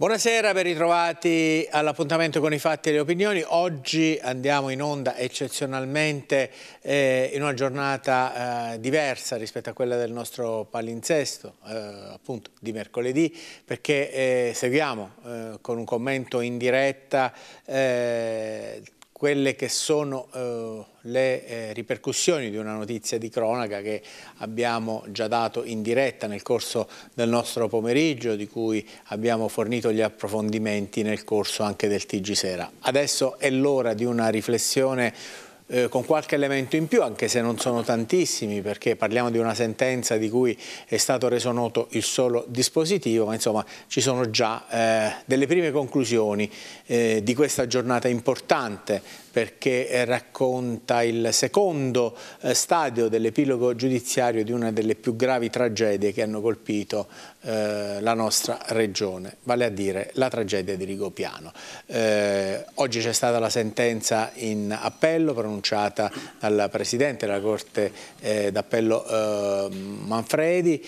Buonasera, ben ritrovati all'appuntamento con i fatti e le opinioni. Oggi andiamo in onda eccezionalmente in una giornata diversa rispetto a quella del nostro palinsesto, appunto di mercoledì, perché seguiamo con un commento in diretta quelle che sono le ripercussioni di una notizia di cronaca che abbiamo già dato in diretta nel corso del nostro pomeriggio, di cui abbiamo fornito gli approfondimenti nel corso anche del TG Sera. Adesso è l'ora di una riflessione con qualche elemento in più, anche se non sono tantissimi, perché parliamo di una sentenza di cui è stato reso noto il solo dispositivo, ma insomma ci sono già delle prime conclusioni di questa giornata importante, perché racconta il secondo stadio dell'epilogo giudiziario di una delle più gravi tragedie che hanno colpito la nostra regione, vale a dire la tragedia di Rigopiano. Oggi c'è stata la sentenza in appello pronunciata dal Presidente della Corte d'Appello Manfredi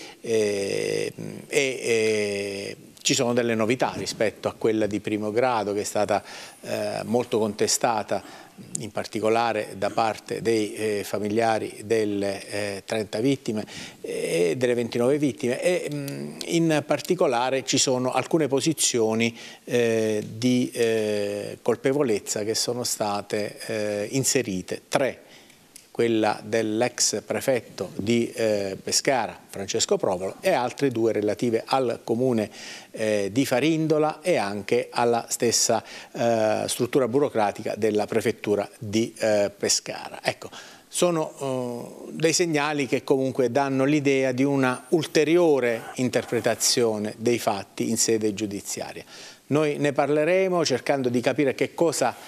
ci sono delle novità rispetto a quella di primo grado, che è stata molto contestata, in particolare da parte dei familiari delle 30 vittime e delle 29 vittime, e in particolare ci sono alcune posizioni di colpevolezza che sono state inserite, tre: quella dell'ex prefetto di Pescara, Francesco Provolo, e altre due relative al comune di Farindola e anche alla stessa struttura burocratica della prefettura di Pescara. Ecco, sono dei segnali che comunque danno l'idea di una ulteriore interpretazione dei fatti in sede giudiziaria. Noi ne parleremo cercando di capire che cosa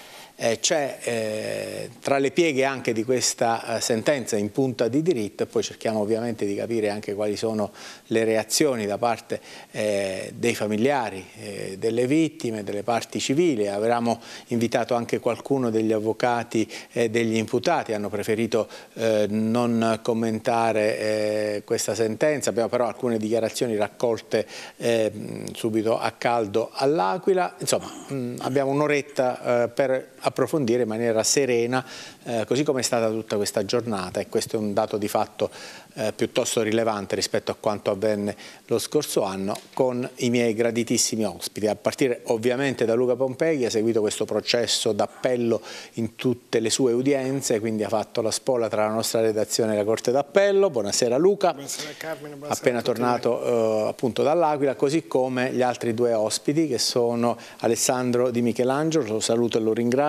c'è tra le pieghe anche di questa sentenza in punta di diritto, e poi cerchiamo ovviamente di capire anche quali sono le reazioni da parte dei familiari delle vittime, delle parti civili. Avevamo invitato anche qualcuno degli avvocati degli imputati, hanno preferito non commentare questa sentenza. Abbiamo però alcune dichiarazioni raccolte subito a caldo all'Aquila. Insomma, abbiamo un'oretta per approfondire in maniera serena, così come è stata tutta questa giornata, e questo è un dato di fatto piuttosto rilevante rispetto a quanto avvenne lo scorso anno, con i miei graditissimi ospiti, a partire ovviamente da Luca Pompei, che ha seguito questo processo d'appello in tutte le sue udienze, quindi ha fatto la spola tra la nostra redazione e la Corte d'Appello. Buonasera Luca. Buonasera Carmine, buonasera, appena tornato appunto dall'Aquila, così come gli altri due ospiti, che sono Alessandro Di Michelangelo, lo saluto e lo ringrazio,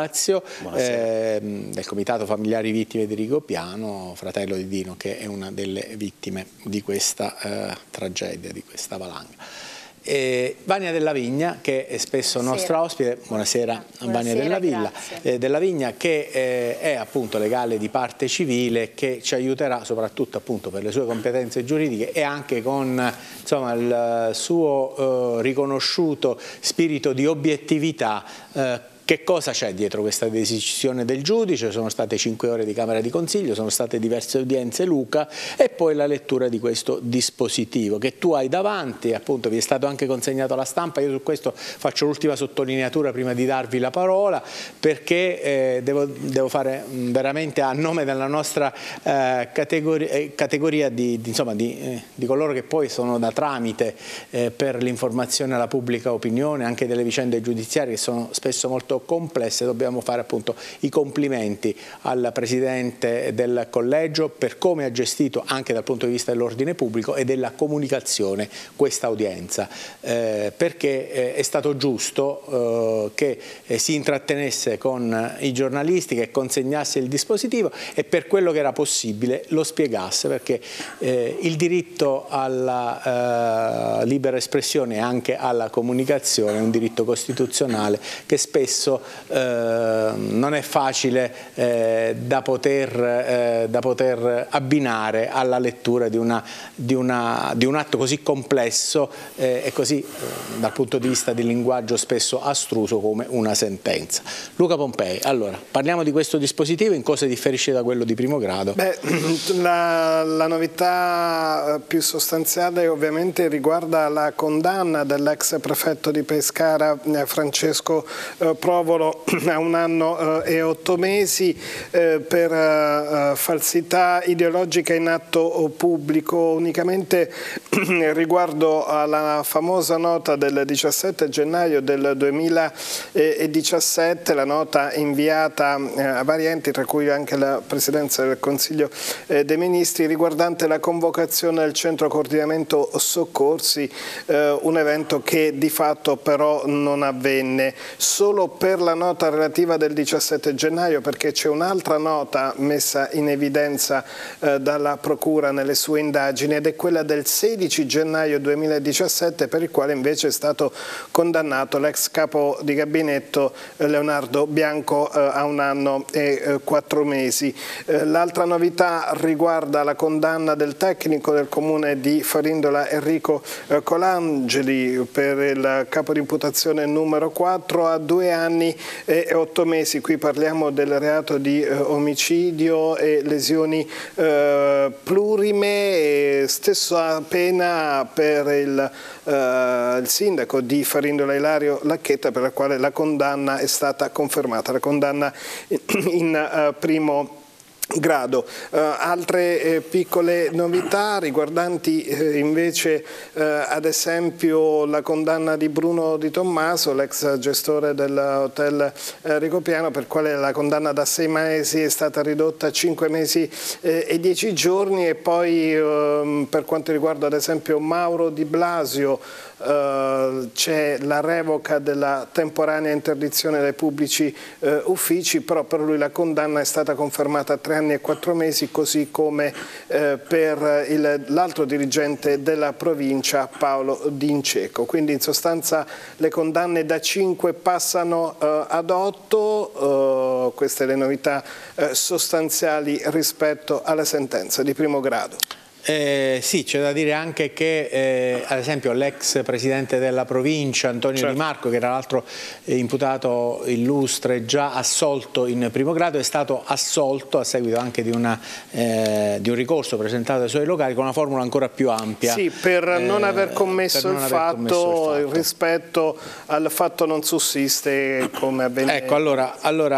del Comitato Familiari Vittime di Rigopiano, fratello di Dino, che è una delle vittime di questa tragedia, di questa valanga. Vania Della Vigna, che è spesso nostra ospite. Buonasera Vania Della Vigna, che è appunto legale di parte civile, che ci aiuterà soprattutto appunto per le sue competenze giuridiche e anche con insomma il suo riconosciuto spirito di obiettività. Che cosa c'è dietro questa decisione del giudice? Sono state 5 ore di Camera di Consiglio, sono state diverse udienze, Luca, e poi la lettura di questo dispositivo che tu hai davanti, appunto vi è stato anche consegnato alla stampa. Io su questo faccio l'ultima sottolineatura prima di darvi la parola, perché devo fare veramente a nome della nostra categoria di coloro che poi sono da tramite per l'informazione alla pubblica opinione, anche delle vicende giudiziarie che sono spesso molto complesse. Dobbiamo fare appunto i complimenti al Presidente del Collegio per come ha gestito anche dal punto di vista dell'ordine pubblico e della comunicazione questa udienza, perché è stato giusto che si intrattenesse con i giornalisti, che consegnasse il dispositivo e per quello che era possibile lo spiegasse, perché il diritto alla libera espressione e anche alla comunicazione è un diritto costituzionale che spesso spesso non è facile da poter abbinare alla lettura di un atto così complesso e così dal punto di vista di linguaggio spesso astruso come una sentenza. Luca Pompei, allora parliamo di questo dispositivo, in cosa differisce da quello di primo grado? Beh, la novità più sostanziale ovviamente riguarda la condanna dell'ex prefetto di Pescara Francesco Provolo a 1 anno e 8 mesi per falsità ideologica in atto pubblico. Unicamente riguardo alla famosa nota del 17 gennaio del 2017, la nota inviata a vari enti, tra cui anche la Presidenza del Consiglio dei Ministri, riguardante la convocazione del Centro Coordinamento Soccorsi, un evento che di fatto però non avvenne. Solo per la nota relativa del 17 gennaio, perché c'è un'altra nota messa in evidenza dalla Procura nelle sue indagini, ed è quella del 16 gennaio 2017, per il quale invece è stato condannato l'ex capo di gabinetto Leonardo Bianco a 1 anno e 4 mesi. L'altra novità riguarda la condanna del tecnico del comune di Farindola Enrico Colangeli per il capo di imputazione numero 4 a 2 anni e 8 mesi. Qui parliamo del reato di omicidio e lesioni plurime, e stessa pena per il sindaco di Farindola Ilario Lacchetta, per la quale la condanna è stata confermata, la condanna in primo grado. Altre piccole novità riguardanti invece ad esempio la condanna di Bruno Di Tommaso, l'ex gestore dell'hotel Rigopiano, per quale la condanna da 6 mesi è stata ridotta a 5 mesi e 10 giorni, e poi per quanto riguarda ad esempio Mauro Di Blasio c'è la revoca della temporanea interdizione dai pubblici uffici, però per lui la condanna è stata confermata a 3 anni e 4 mesi, così come per l'altro dirigente della provincia Paolo D'Inceco. Quindi in sostanza le condanne da 5 passano ad 8, queste le novità sostanziali rispetto alla sentenza di primo grado. Sì, c'è da dire anche che ad esempio l'ex presidente della provincia Antonio Di Marco, che era l'altro imputato illustre già assolto in primo grado, è stato assolto a seguito anche di un ricorso presentato ai suoi locali con una formula ancora più ampia. Sì, per non aver commesso il fatto, rispetto al fatto non sussiste, come avvenne. Ecco, allora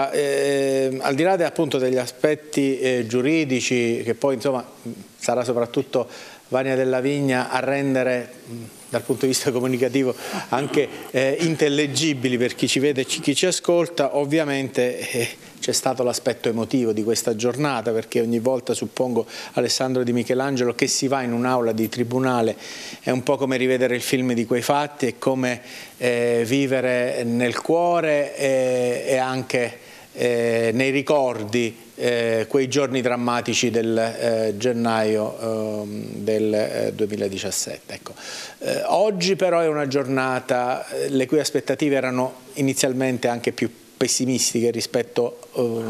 al di là appunto degli aspetti giuridici, che poi insomma sarà soprattutto Vania Della Vigna a rendere dal punto di vista comunicativo anche intellegibili per chi ci vede e chi ci ascolta, ovviamente c'è stato l'aspetto emotivo di questa giornata, perché ogni volta, suppongo, Alessandro Di Michelangelo, che si va in un'aula di tribunale è un po' come rivedere il film di quei fatti, è come vivere nel cuore e anche nei ricordi quei giorni drammatici del gennaio del 2017. Ecco. Oggi però è una giornata le cui aspettative erano inizialmente anche più pessimistiche rispetto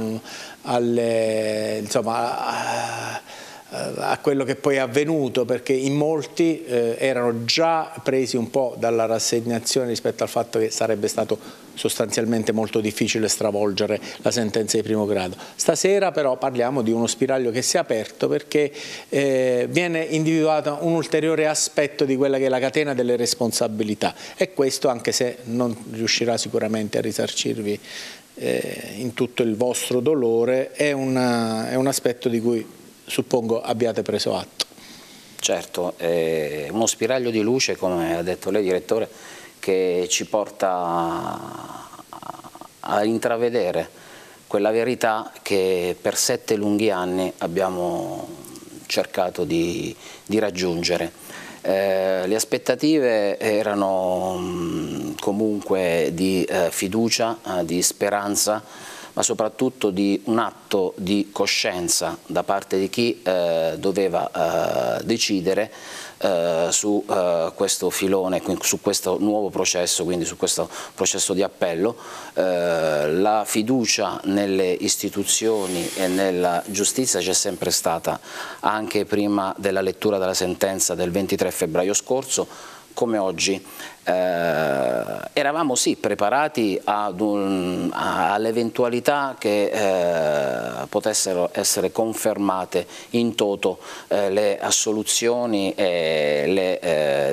a quello che poi è avvenuto, perché in molti erano già presi un po' dalla rassegnazione rispetto al fatto che sarebbe stato sostanzialmente molto difficile stravolgere la sentenza di primo grado. Stasera però parliamo di uno spiraglio che si è aperto, perché viene individuato un ulteriore aspetto di quella che è la catena delle responsabilità, e questo, anche se non riuscirà sicuramente a risarcirvi in tutto il vostro dolore, è un aspetto di cui suppongo abbiate preso atto. Certo, è uno spiraglio di luce, come ha detto lei, direttore, che ci porta a intravedere quella verità che per 7 lunghi anni abbiamo cercato di raggiungere. Le aspettative erano comunque di fiducia, di speranza, ma soprattutto di un atto di coscienza da parte di chi doveva decidere su questo filone, su questo nuovo processo, quindi su questo processo di appello. La fiducia nelle istituzioni e nella giustizia c'è sempre stata, anche prima della lettura della sentenza del 23 febbraio scorso, come oggi. Eravamo sì preparati all'eventualità che potessero essere confermate in toto le assoluzioni e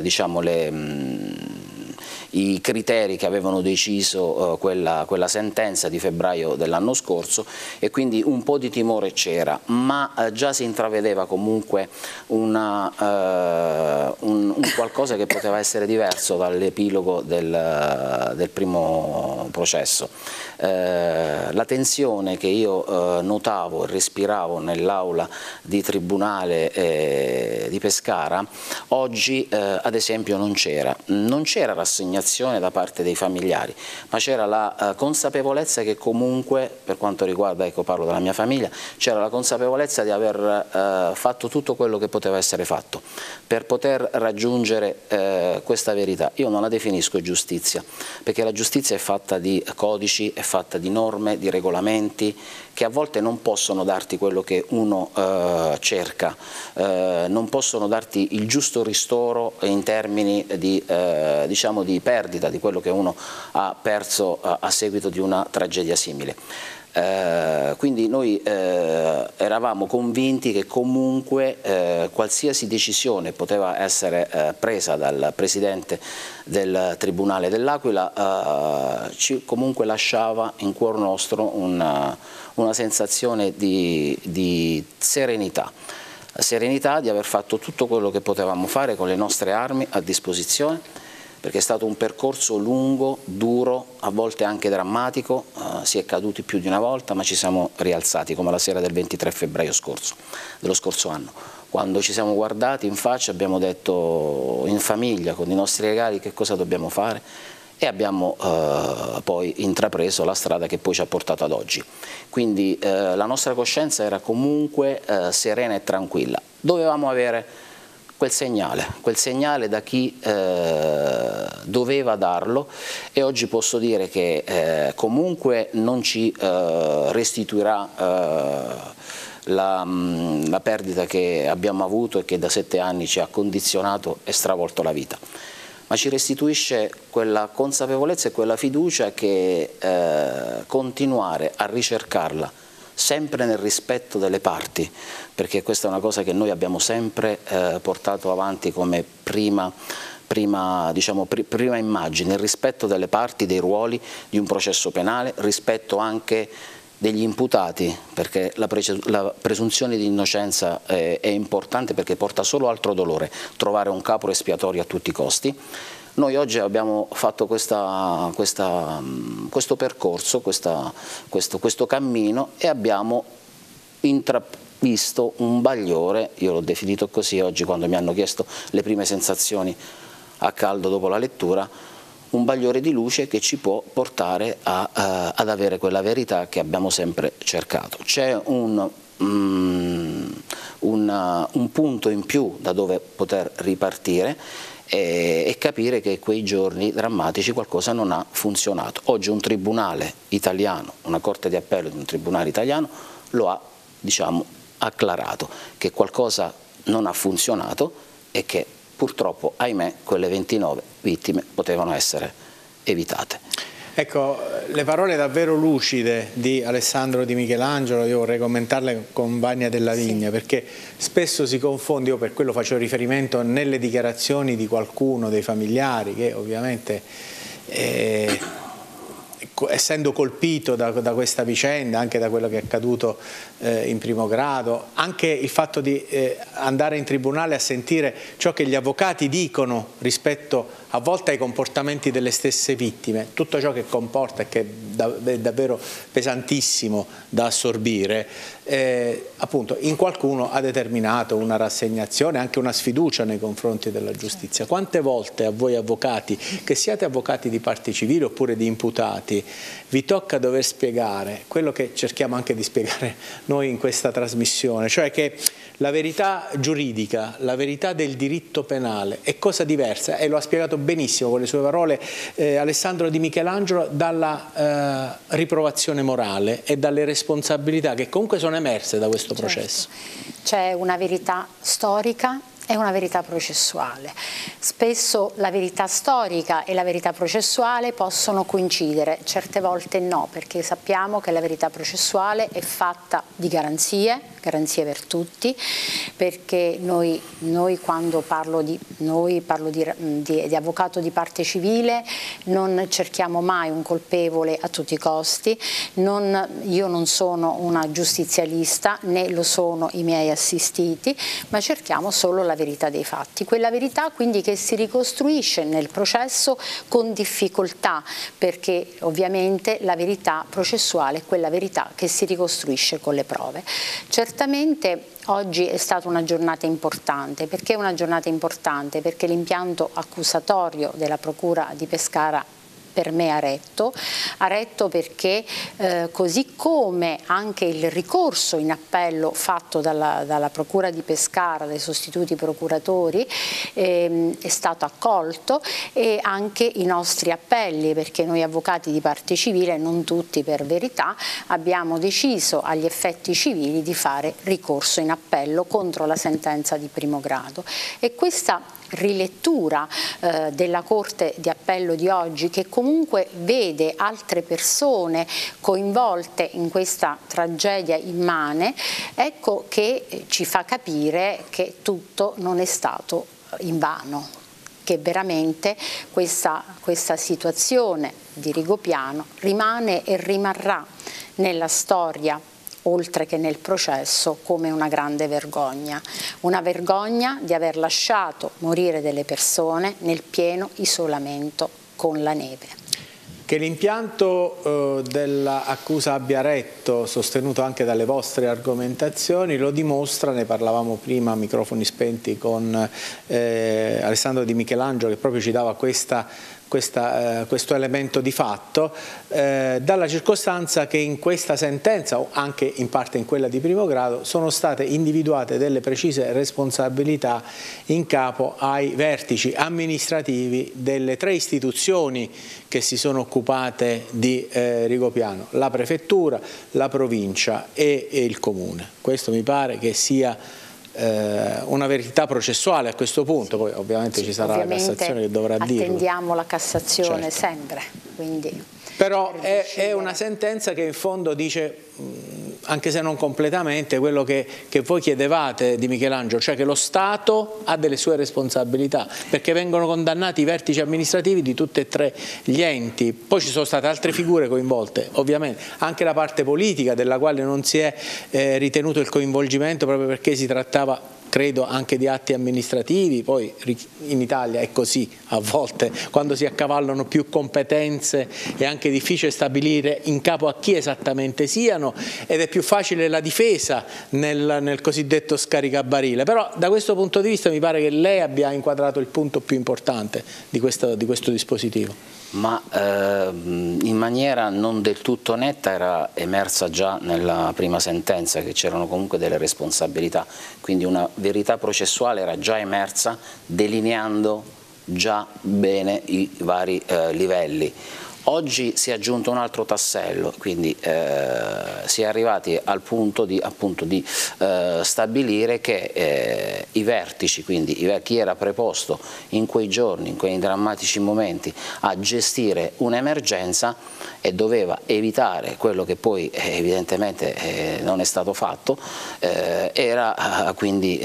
i criteri che avevano deciso quella sentenza di febbraio dell'anno scorso, e quindi un po' di timore c'era, ma già si intravedeva comunque un qualcosa che poteva essere diverso dall'epilogo del primo processo. La tensione che io notavo e respiravo nell'aula di tribunale di Pescara oggi ad esempio non c'era rassegnazione da parte dei familiari, ma c'era la consapevolezza che comunque, per quanto riguarda, ecco, parlo della mia famiglia, c'era la consapevolezza di aver fatto tutto quello che poteva essere fatto per poter raggiungere questa verità. Io non la definisco giustizia, perché la giustizia è fatta di codici, è fatta di norme, di regolamenti, che a volte non possono darti quello che uno cerca, non possono darti il giusto ristoro in termini di, diciamo, di perdita di quello che uno ha perso a seguito di una tragedia simile. Quindi noi eravamo convinti che comunque qualsiasi decisione poteva essere presa dal Presidente del Tribunale dell'Aquila comunque lasciava in cuor nostro una sensazione di serenità di aver fatto tutto quello che potevamo fare con le nostre armi a disposizione, perché è stato un percorso lungo, duro, a volte anche drammatico, si è caduti più di una volta, ma ci siamo rialzati, come la sera del 23 febbraio dello scorso anno. Quando ci siamo guardati in faccia abbiamo detto in famiglia, con i nostri regali, che cosa dobbiamo fare, e abbiamo poi intrapreso la strada che poi ci ha portato ad oggi. Quindi la nostra coscienza era comunque serena e tranquilla. Dovevamo avere quel segnale da chi doveva darlo, e oggi posso dire che comunque non ci restituirà la perdita che abbiamo avuto e che da 7 anni ci ha condizionato e stravolto la vita, ma ci restituisce quella consapevolezza e quella fiducia che continuare a ricercarla sempre nel rispetto delle parti, perché questa è una cosa che noi abbiamo sempre portato avanti come prima immagine, il rispetto delle parti, dei ruoli di un processo penale, rispetto anche degli imputati, perché la presunzione di innocenza è importante, perché porta solo altro dolore trovare un capro espiatorio a tutti i costi. Noi oggi abbiamo fatto questo percorso, questo cammino, e abbiamo intravisto un bagliore, io l'ho definito così oggi quando mi hanno chiesto le prime sensazioni a caldo dopo la lettura, un bagliore di luce che ci può portare ad avere quella verità che abbiamo sempre cercato. C'è un punto in più da dove poter ripartire e capire che quei giorni drammatici qualcosa non ha funzionato. Oggi un tribunale italiano, una corte di appello di un tribunale italiano lo ha, diciamo, acclarato, che qualcosa non ha funzionato e che purtroppo, ahimè, quelle 29 vittime potevano essere evitate. Ecco, le parole davvero lucide di Alessandro Di Michelangelo, io vorrei commentarle con Vania Della Vigna, sì, perché spesso si confonde, io per quello faccio riferimento nelle dichiarazioni di qualcuno dei familiari che ovviamente essendo colpito da questa vicenda, anche da quello che è accaduto in primo grado, anche il fatto di andare in tribunale a sentire ciò che gli avvocati dicono rispetto a volte ai comportamenti delle stesse vittime, tutto ciò che comporta e che è davvero pesantissimo da assorbire, appunto in qualcuno ha determinato una rassegnazione, anche una sfiducia nei confronti della giustizia. Quante volte a voi avvocati, che siate avvocati di parti civili oppure di imputati, vi tocca dover spiegare quello che cerchiamo anche di spiegare noi in questa trasmissione, cioè che la verità giuridica, la verità del diritto penale è cosa diversa, e lo ha spiegato benissimo con le sue parole Alessandro Di Michelangelo, dalla riprovazione morale e dalle responsabilità che comunque sono emerse da questo processo. C'è una verità storica e una verità processuale. Spesso la verità storica e la verità processuale possono coincidere, certe volte no, perché sappiamo che la verità processuale è fatta di garanzie per tutti, perché noi quando parlo di avvocato di parte civile non cerchiamo mai un colpevole a tutti i costi, io non sono una giustizialista, né lo sono i miei assistiti, ma cerchiamo solo la verità dei fatti, quella verità quindi che si ricostruisce nel processo con difficoltà, perché ovviamente la verità processuale è quella verità che si ricostruisce con le prove. Certamente oggi è stata una giornata importante. Perché una giornata importante? Perché l'impianto accusatorio della Procura di Pescara per me ha retto perché così come anche il ricorso in appello fatto dalla Procura di Pescara, dai sostituti procuratori, è stato accolto, e anche i nostri appelli, perché noi avvocati di parte civile, non tutti per verità, abbiamo deciso agli effetti civili di fare ricorso in appello contro la sentenza di primo grado. E questa rilettura della Corte di Appello di oggi, che comunque vede altre persone coinvolte in questa tragedia immane, ecco che ci fa capire che tutto non è stato invano, che veramente questa situazione di Rigopiano rimane e rimarrà nella storia, oltre che nel processo, come una grande vergogna. Una vergogna di aver lasciato morire delle persone nel pieno isolamento con la neve. Che l'impianto dell'accusa abbia retto, sostenuto anche dalle vostre argomentazioni, lo dimostra, ne parlavamo prima a microfoni spenti con Alessandro Di Michelangelo, che proprio ci dava questo elemento di fatto, dalla circostanza che in questa sentenza, o anche in parte in quella di primo grado, sono state individuate delle precise responsabilità in capo ai vertici amministrativi delle 3 istituzioni che si sono occupate di Rigopiano: la prefettura, la provincia e il comune. Questo mi pare che sia una verità processuale a questo punto, poi ovviamente ci sarà la Cassazione che dovrà dirlo. Attendiamo la Cassazione, certo, sempre. Quindi però è una sentenza che in fondo dice, anche se non completamente, quello che voi chiedevate Di Michelangelo, cioè che lo Stato ha delle sue responsabilità, perché vengono condannati i vertici amministrativi di tutti e 3 gli enti. Poi ci sono state altre figure coinvolte, ovviamente, anche la parte politica, della quale non si è ritenuto il coinvolgimento, proprio perché si trattava, credo, anche di atti amministrativi. Poi in Italia è così, a volte quando si accavallano più competenze è anche difficile stabilire in capo a chi esattamente siano, ed è più facile la difesa nel cosiddetto scaricabarile. Però da questo punto di vista mi pare che lei abbia inquadrato il punto più importante di questo dispositivo. Ma in maniera non del tutto netta era emersa già nella prima sentenza che c'erano comunque delle responsabilità, quindi una verità processuale era già emersa, delineando già bene i vari livelli. Oggi si è aggiunto un altro tassello, quindi si è arrivati al punto di, appunto, di stabilire che i vertici, quindi chi era preposto in quei giorni, in quei drammatici momenti a gestire un'emergenza e doveva evitare quello che poi evidentemente non è stato fatto, era quindi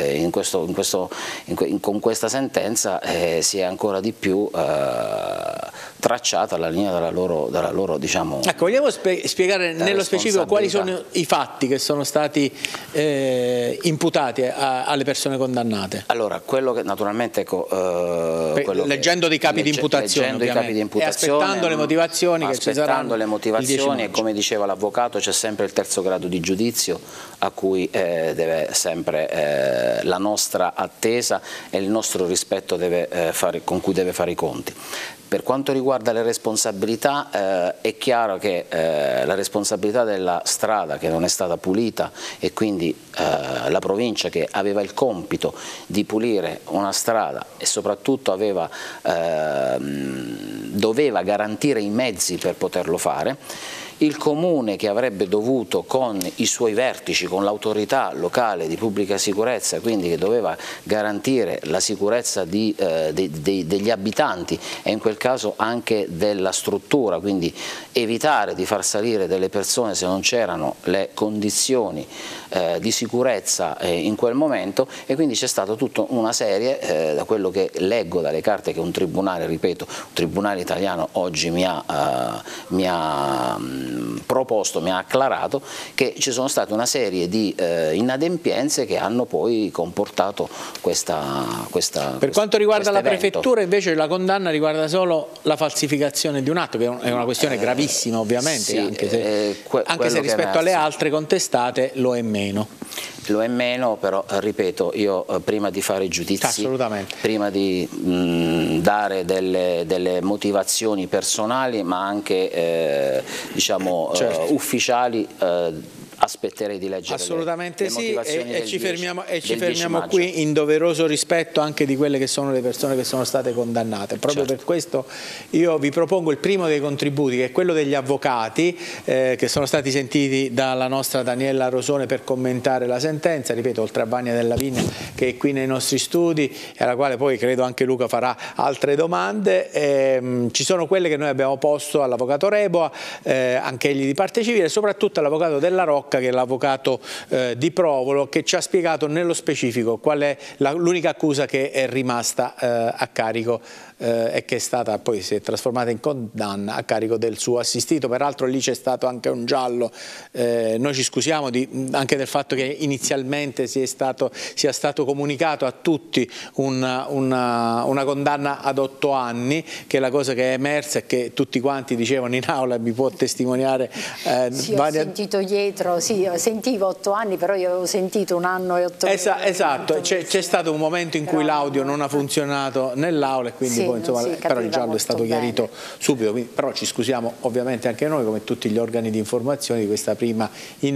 con questa sentenza si è ancora di più tracciata la linea della loro diciamo. Ecco, vogliamo spiegare nello specifico quali sono i fatti che sono stati imputati alle persone condannate? Allora, quello che naturalmente leggendo dei capi di imputazione, e aspettando le motivazioni che ci saranno. E come diceva l'avvocato, c'è sempre il terzo grado di giudizio a cui deve sempre la nostra attesa e il nostro rispetto con cui deve fare i conti. Per quanto riguarda le responsabilità, è chiaro che la responsabilità della strada che non è stata pulita e quindi la provincia che aveva il compito di pulire una strada e soprattutto doveva garantire i mezzi per poterlo fare, il Comune che avrebbe dovuto con i suoi vertici, con l'autorità locale di pubblica sicurezza, quindi che doveva garantire la sicurezza degli abitanti e in quel caso anche della struttura, quindi evitare di far salire delle persone se non c'erano le condizioni di sicurezza in quel momento, e quindi c'è stata tutta una serie, da quello che leggo dalle carte che un tribunale, ripeto, un tribunale italiano oggi mi ha proposto, mi ha acclarato che ci sono state una serie di inadempienze che hanno poi comportato questa Per quanto riguarda la prefettura invece la condanna riguarda solo la falsificazione di un atto, che è una questione gravissima ovviamente, sì, anche se rispetto alle altre contestate lo è meno. Lo è meno, però ripeto, io prima di fare giudizi, prima di dare delle motivazioni personali ma anche diciamo ufficiali, aspetterei di leggere assolutamente le motivazioni e ci fermiamo qui in doveroso rispetto anche di quelle che sono le persone che sono state condannate. Proprio per questo io vi propongo il primo dei contributi, che è quello degli avvocati che sono stati sentiti dalla nostra Daniela Rosone per commentare la sentenza, ripeto, oltre a Vania Della Vigna che è qui nei nostri studi e alla quale poi credo anche Luca farà altre domande. Ci sono quelle che noi abbiamo posto all'avvocato Reboa, anche egli di parte civile, e soprattutto all'avvocato Della Rocca, che è l'avvocato di Provolo, che ci ha spiegato nello specifico qual è l'unica accusa che è rimasta a carico e che è stata poi si è trasformata in condanna a carico del suo assistito. Peraltro lì c'è stato anche un giallo, noi ci scusiamo anche del fatto che inizialmente sia stato comunicato a tutti una condanna ad 8 anni, che è la cosa che è emersa e che tutti quanti dicevano in aula, mi può testimoniare. Sì, ho sentito dietro, sì, sentivo 8 anni, però io avevo sentito 1 anno e 8 mesi. Esatto, c'è stato un momento in cui l'audio non ha funzionato nell'aula e quindi sì, poi, insomma, però il giallo è stato chiarito subito, quindi, però ci scusiamo ovviamente anche noi come tutti gli organi di informazione di questa prima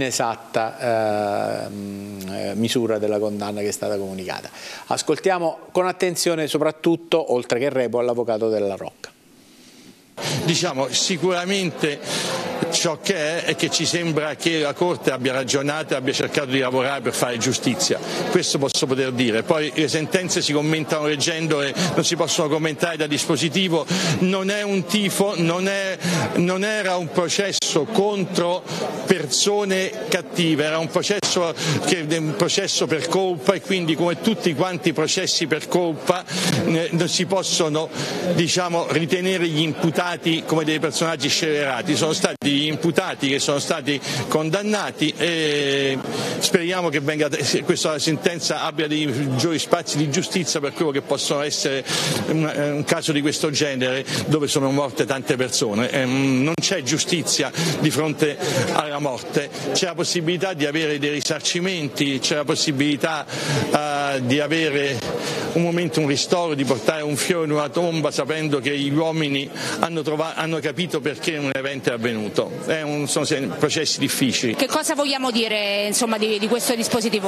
inesatta misura della condanna che è stata comunicata. Ascoltiamo con attenzione soprattutto, oltre che Reboa, l'avvocato Della Rocca. Diciamo sicuramente ciò che è che ci sembra che la Corte abbia ragionato e abbia cercato di lavorare per fare giustizia, questo posso poter dire. Poi le sentenze si commentano leggendole, non si possono commentare da dispositivo, non è un tifo, non era un processo contro persone cattive, era un processo per colpa, e quindi come tutti quanti i processi per colpa non si possono, diciamo, ritenere gli imputati come dei personaggi scellerati. Sono stati gli imputati che sono stati condannati e speriamo che questa sentenza abbia dei maggiori spazi di giustizia per quello che possono essere un caso di questo genere dove sono morte tante persone. Non c'è giustizia di fronte alla morte, c'è la possibilità di avere dei risarcimenti, c'è la possibilità di avere un momento, un ristoro, di portare un fiore in una tomba sapendo che gli uomini hanno capito perché un evento è avvenuto. Sono processi difficili. Che cosa vogliamo dire, insomma, di questo dispositivo?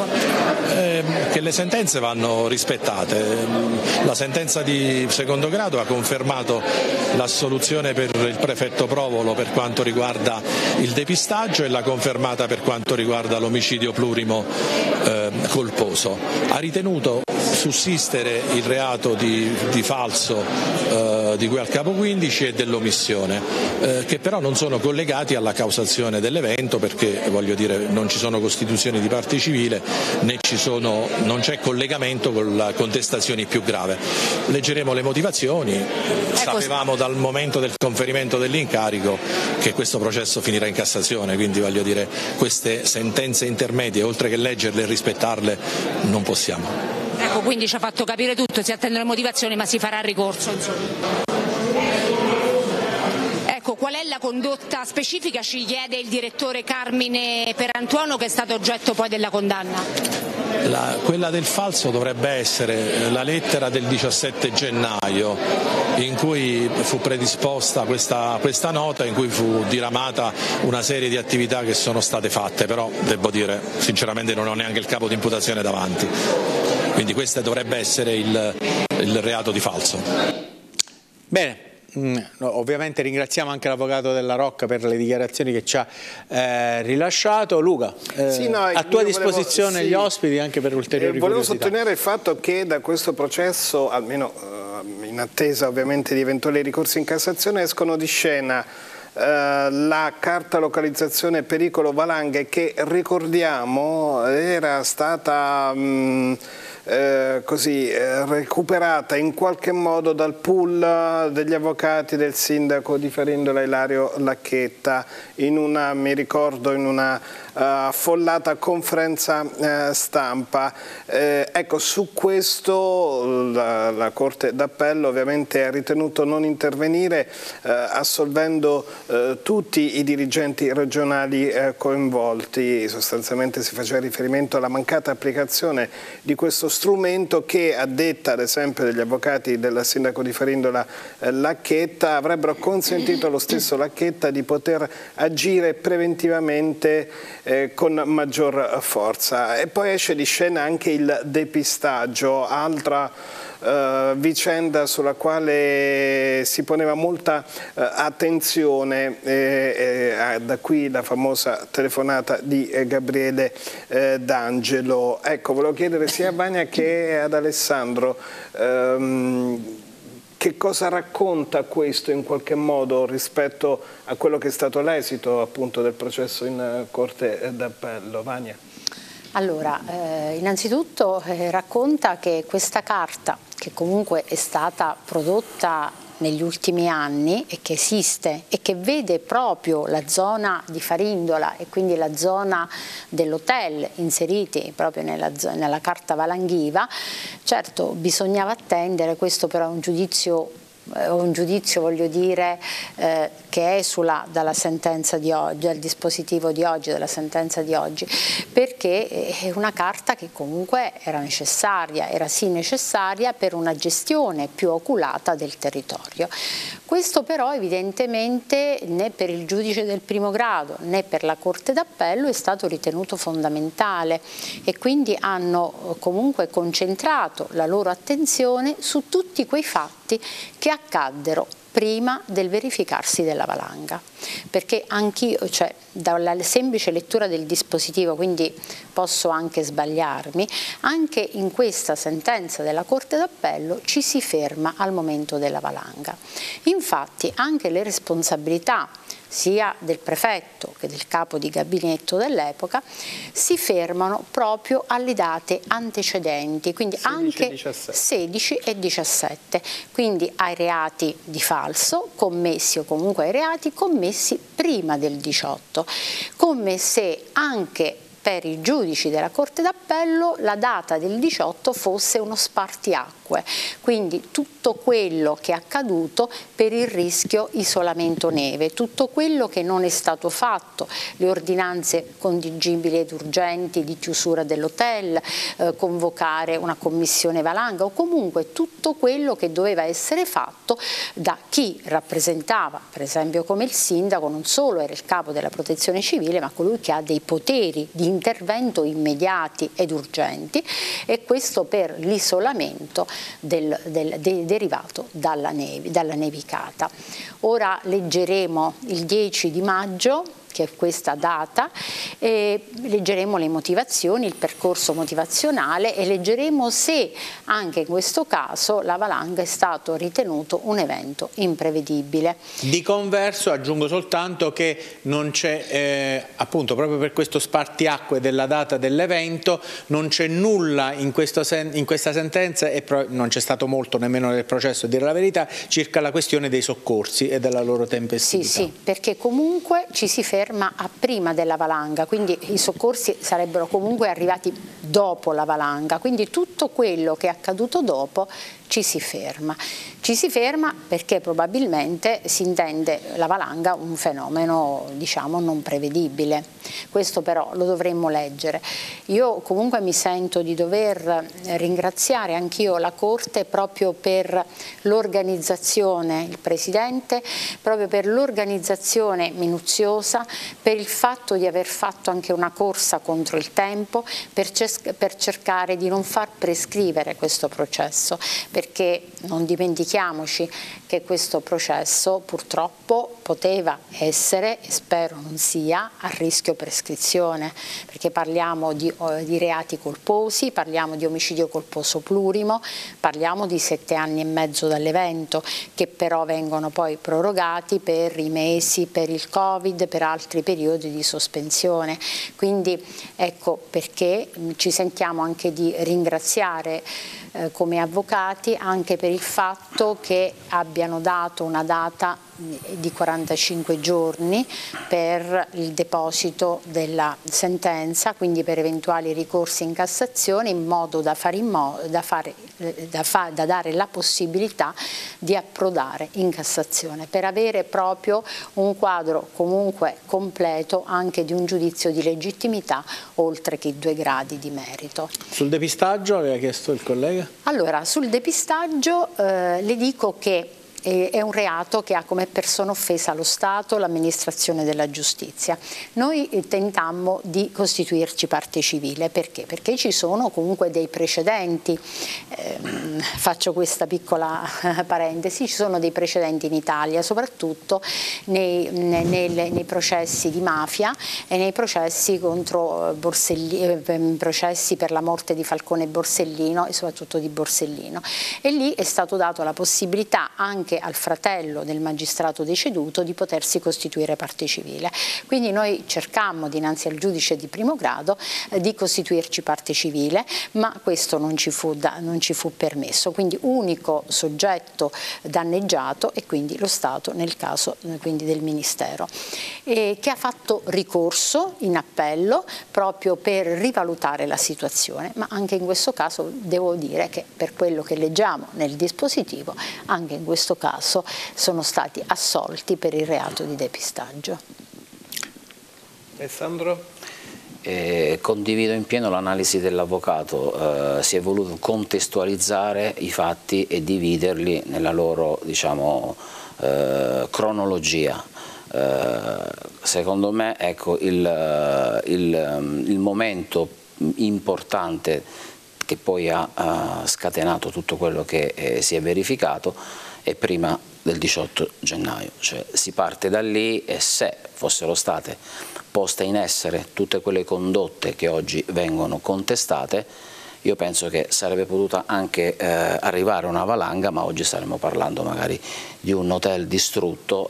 Che le sentenze vanno rispettate. La sentenza di secondo grado ha confermato l'assoluzione per il prefetto Provolo per quanto riguarda il depistaggio e l'ha confermata per quanto riguarda l'omicidio plurimo colposo. Ha ritenuto sussistere il reato di falso di cui al capo 15 e dell'omissione, che però non sono collegati alla causazione dell'evento, perché voglio dire non ci sono costituzioni di parte civile né non c'è collegamento con la contestazione più grave. Leggeremo le motivazioni, sapevamo dal momento del conferimento dell'incarico che questo processo finirà in Cassazione, quindi voglio dire queste sentenze intermedie oltre che leggerle e rispettarle non possiamo. Ecco, quindi ci ha fatto capire tutto, si attendono le motivazioni ma si farà ricorso, insomma. Ecco, qual è la condotta specifica, ci chiede il direttore Carmine Perantuono, che è stato oggetto poi della condanna? Quella del falso dovrebbe essere la lettera del 17 gennaio in cui fu predisposta questa nota, in cui fu diramata una serie di attività che sono state fatte, però devo dire sinceramente non ho neanche il capo di imputazione davanti, quindi questo dovrebbe essere il reato di falso. Bene. Ovviamente ringraziamo anche l'avvocato Della Rocca per le dichiarazioni che ci ha rilasciato. Luca, sì, no, a tua disposizione gli ospiti anche per ulteriori volevo curiosità. sottolineare il fatto che da questo processo, almeno in attesa ovviamente di eventuali ricorsi in Cassazione, escono di scena la carta localizzazione pericolo valanghe che, ricordiamo, era stata recuperata in qualche modo dal pool degli avvocati del sindaco di Farindola Ilario Lacchetta in una, mi ricordo, in una affollata conferenza stampa. Ecco, su questo la Corte d'Appello ovviamente ha ritenuto non intervenire, assolvendo tutti i dirigenti regionali coinvolti. Sostanzialmente si faceva riferimento alla mancata applicazione di questo strumento che, a detta ad esempio degli avvocati del sindaco di Farindola Lacchetta, avrebbero consentito allo stesso Lacchetta di poter agire preventivamente con maggior forza. E poi esce di scena anche il depistaggio, altra vicenda sulla quale si poneva molta attenzione, da qui la famosa telefonata di Gabriele D'Angelo. Ecco, volevo chiedere sia a Vania che ad Alessandro che cosa racconta questo in qualche modo rispetto a quello che è stato l'esito appunto del processo in Corte d'Appello. Vania. Allora, innanzitutto racconta che questa carta, che comunque è stata prodotta negli ultimi anni e che esiste e che vede proprio la zona di Farindola e quindi la zona dell'hotel inseriti proprio nella carta valanghiva, certo bisognava attendere, questo però è un giudizio voglio dire che esula dalla sentenza di oggi, dal dispositivo di oggi, dalla sentenza di oggi, perché è una carta che comunque era necessaria, era sì necessaria per una gestione più oculata del territorio. Questo però evidentemente né per il giudice del primo grado né per la Corte d'Appello è stato ritenuto fondamentale e quindi hanno comunque concentrato la loro attenzione su tutti quei fatti che accaddero prima del verificarsi della valanga, perché anch'io, cioè dalla semplice lettura del dispositivo, quindi posso anche sbagliarmi, anche in questa sentenza della Corte d'Appello ci si ferma al momento della valanga. Infatti anche le responsabilità sia del prefetto che del capo di gabinetto dell'epoca si fermano proprio alle date antecedenti, quindi 16 anche 16 e 17, quindi ai reati di falso commessi o comunque ai reati commessi prima del 18, come se anche per i giudici della Corte d'Appello la data del 18 fosse uno spartiacque, quindi tutto quello che è accaduto per il rischio isolamento neve, tutto quello che non è stato fatto, le ordinanze contingibili ed urgenti di chiusura dell'hotel, convocare una commissione valanga o comunque tutto quello che doveva essere fatto da chi rappresentava, per esempio come il sindaco, non solo era il capo della protezione civile ma colui che ha dei poteri di intervento immediati ed urgenti, e questo per l'isolamento derivato dalla nevicata. Ora leggeremo il 10 di maggio, che è questa data, e leggeremo le motivazioni, il percorso motivazionale e leggeremo se anche in questo caso la valanga è stato ritenuto un evento imprevedibile. Di converso aggiungo soltanto che non c'è, appunto proprio per questo spartiacque della data dell'evento, non c'è nulla in questa sentenza e non c'è stato molto nemmeno nel processo, a dire la verità, circa la questione dei soccorsi e della loro tempestività. Sì, perché comunque ci si ferma ferma a prima della valanga, quindi i soccorsi sarebbero comunque arrivati dopo la valanga, quindi tutto quello che è accaduto dopo ci si ferma. Ci si ferma perché probabilmente si intende la valanga un fenomeno, diciamo, non prevedibile. Questo però lo dovremmo leggere. Io comunque mi sento di dover ringraziare anch'io la Corte proprio per l'organizzazione, il Presidente, proprio per l'organizzazione minuziosa, per il fatto di aver fatto anche una corsa contro il tempo, per cercare di non far prescrivere questo processo, perché non dimentichiamoci che questo processo purtroppo poteva essere, e spero non sia, a rischio prescrizione, perché parliamo di reati colposi, parliamo di omicidio colposo plurimo, parliamo di 7 anni e mezzo dall'evento, che però vengono poi prorogati per i mesi, per il Covid, per altri periodi di sospensione. Quindi ecco perché ci sentiamo anche di ringraziare come avvocati anche per il fatto che abbiano dato una data di 45 giorni per il deposito della sentenza, quindi per eventuali ricorsi in Cassazione, in modo da dare la possibilità di approdare in Cassazione, per avere proprio un quadro comunque completo anche di un giudizio di legittimità oltre che i 2 gradi di merito. Sul depistaggio aveva chiesto il collega? Allora, sul depistaggio le dico che è un reato che ha come persona offesa lo Stato, l'amministrazione della giustizia. Noi tentammo di costituirci parte civile, perché? Perché ci sono comunque dei precedenti, faccio questa piccola parentesi, ci sono dei precedenti in Italia, soprattutto nei processi di mafia e nei processi contro processi per la morte di Falcone e Borsellino e soprattutto di Borsellino. E lì è stato dato la possibilità anche al fratello del magistrato deceduto di potersi costituire parte civile. Quindi noi cercammo dinanzi al giudice di primo grado di costituirci parte civile, ma questo non ci fu permesso, quindi unico soggetto danneggiato e quindi lo Stato nel caso quindi del Ministero, che ha fatto ricorso in appello proprio per rivalutare la situazione, ma anche in questo caso devo dire che per quello che leggiamo nel dispositivo anche in questo caso sono stati assolti per il reato di depistaggio. Alessandro? Condivido in pieno l'analisi dell'avvocato, si è voluto contestualizzare i fatti e dividerli nella loro, diciamo, cronologia. Secondo me, ecco, il momento importante che poi ha scatenato tutto quello che si è verificato è prima del 18 gennaio, cioè si parte da lì e se fossero state poste in essere tutte quelle condotte che oggi vengono contestate, io penso che sarebbe potuta anche arrivare una valanga, ma oggi staremmo parlando magari di un hotel distrutto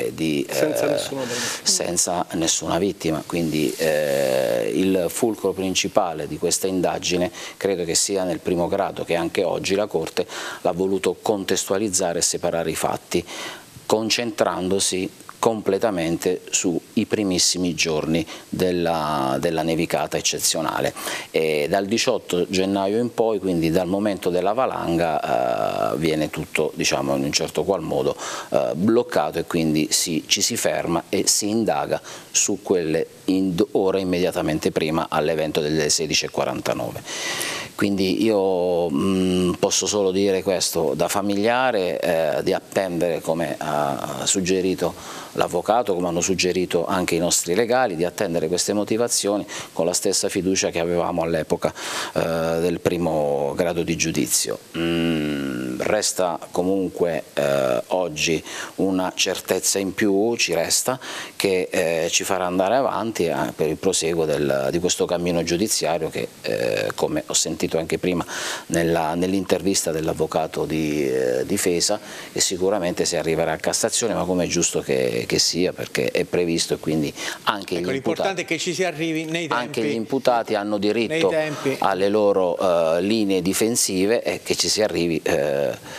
senza nessuna vittima. Quindi il fulcro principale di questa indagine credo che sia nel primo grado, che anche oggi la Corte l'ha voluto contestualizzare e separare i fatti, concentrandosi completamente sui primissimi giorni della nevicata eccezionale. E dal 18 gennaio in poi, quindi dal momento della valanga, viene tutto, diciamo, in un certo qual modo bloccato e quindi ci si ferma e si indaga su quelle ore immediatamente prima all'evento delle 16:49. Quindi io posso solo dire questo, da familiare, di attendere, come ha suggerito l'avvocato, come hanno suggerito anche i nostri legali, di attendere queste motivazioni con la stessa fiducia che avevamo all'epoca del primo grado di giudizio. Resta comunque oggi una certezza in più, ci resta, che ci farà andare avanti per il proseguo di questo cammino giudiziario che, come ho sentito anche prima nell'intervista dell'avvocato di difesa, e sicuramente si arriverà a Cassazione, ma come è giusto che sia, perché è previsto, e quindi anche gli imputati, l'importante è che ci si arrivi nei tempi. Anche gli imputati hanno diritto alle loro linee difensive e che ci si arrivi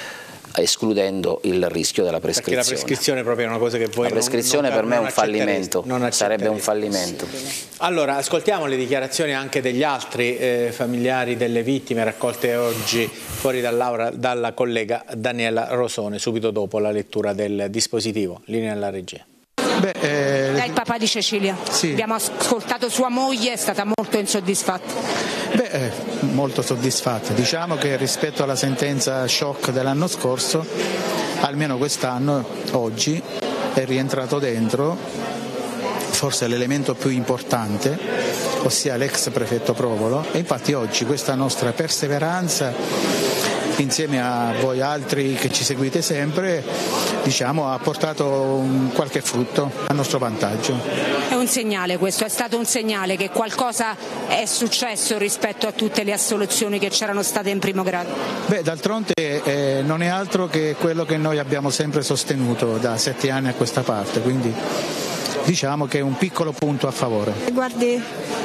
escludendo il rischio della prescrizione. Perché la prescrizione è proprio una cosa che voi la prescrizione per me è un fallimento, sarebbe un fallimento. Allora, ascoltiamo le dichiarazioni anche degli altri familiari delle vittime raccolte oggi fuori dall'aula dalla collega Daniela Rosone, subito dopo la lettura del dispositivo. Linea alla regia. Lei è il papà di Cecilia, sì. Abbiamo ascoltato sua moglie, è stata molto insoddisfatta. Molto soddisfatta. Diciamo che rispetto alla sentenza shock dell'anno scorso, almeno quest'anno, oggi, è rientrato dentro forse l'elemento più importante, ossia l'ex prefetto Provolo, e infatti oggi questa nostra perseveranza insieme a voi altri che ci seguite sempre, diciamo, ha portato qualche frutto a nostro vantaggio. È un segnale questo, è stato un segnale che qualcosa è successo rispetto a tutte le assoluzioni che c'erano state in primo grado? D'altronde non è altro che quello che noi abbiamo sempre sostenuto da 7 anni a questa parte, quindi diciamo che è un piccolo punto a favore. Guardi,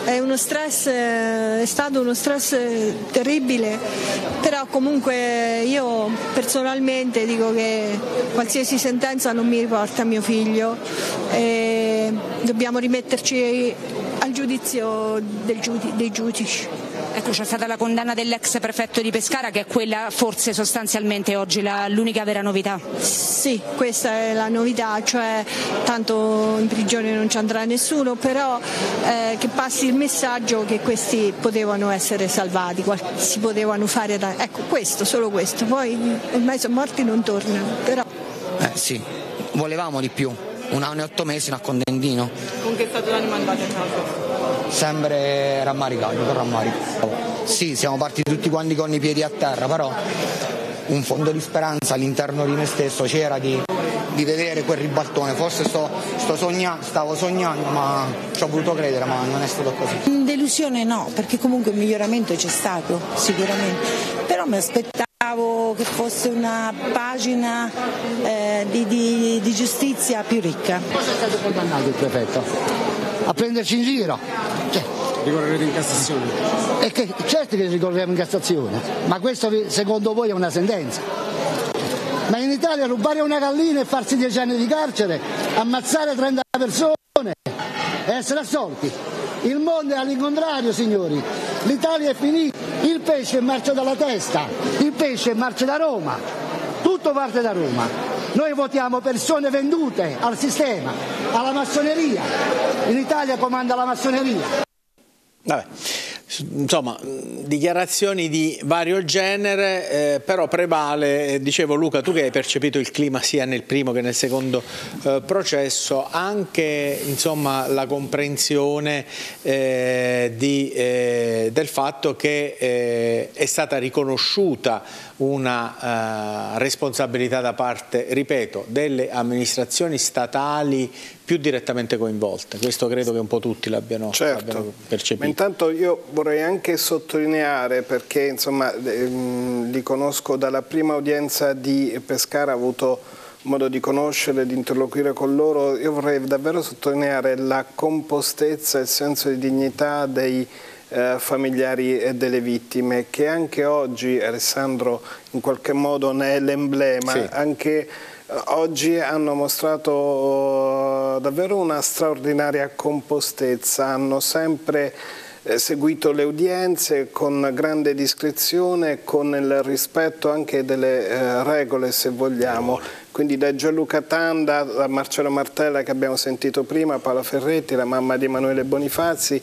è stato uno stress terribile, però comunque io personalmente dico che qualsiasi sentenza non mi riporta a mio figlio e dobbiamo rimetterci al giudizio dei giudici. Ecco, c'è stata la condanna dell'ex prefetto di Pescara, che è quella forse sostanzialmente oggi l'unica vera novità. Sì, questa è la novità, cioè tanto in prigione non ci andrà nessuno, però che passi il messaggio che questi potevano essere salvati, si potevano fare, ecco questo, solo questo, poi ormai sono morti, non tornano. Però. Sì, volevamo di più, 1 anno e 8 mesi a Contentino. Con che stato d'animo andate a casa? Sempre rammaricato, per rammarico. Sì, siamo partiti tutti quanti con i piedi a terra, però un fondo di speranza all'interno di me stesso c'era di vedere quel ribaltone. Forse stavo sognando, ma ci ho voluto credere, ma non è stato così. Delusione no, perché comunque il miglioramento c'è stato, sicuramente. Però mi aspettavo che fosse una pagina di giustizia più ricca. Cosa è stato condannato il prefetto? A prenderci in giro. Ricorrerete in Cassazione? Certo che ricorreremo in Cassazione, ma questo secondo voi è una sentenza? Ma in Italia rubare una gallina e farsi 10 anni di carcere, ammazzare 30 persone e essere assolti. Il mondo è all'incontrario, signori. L'Italia è finita. Il pesce marcia dalla testa, il pesce marcia da Roma. Tutto parte da Roma. Noi votiamo persone vendute al sistema, alla massoneria. In Italia comanda la massoneria. Vabbè. Insomma, dichiarazioni di vario genere, però prevale, dicevo Luca, tu che hai percepito il clima sia nel primo che nel secondo processo, anche insomma, la comprensione del fatto che è stata riconosciuta una responsabilità da parte, ripeto, delle amministrazioni statali più direttamente coinvolte. Questo credo che un po' tutti l'abbiano percepito. Ma intanto io vorrei anche sottolineare, perché insomma li conosco dalla prima udienza di Pescara, ho avuto modo di conoscere, di interloquire con loro, io vorrei davvero sottolineare la compostezza e il senso di dignità dei familiari e delle vittime, che anche oggi, Alessandro in qualche modo ne è l'emblema, sì. Anche oggi hanno mostrato davvero una straordinaria compostezza, hanno sempre seguito le udienze con grande discrezione, con il rispetto anche delle regole, se vogliamo. Quindi da Gianluca Tanda, da Marcello Martella che abbiamo sentito prima, Paola Ferretti, la mamma di Emanuele Bonifazzi,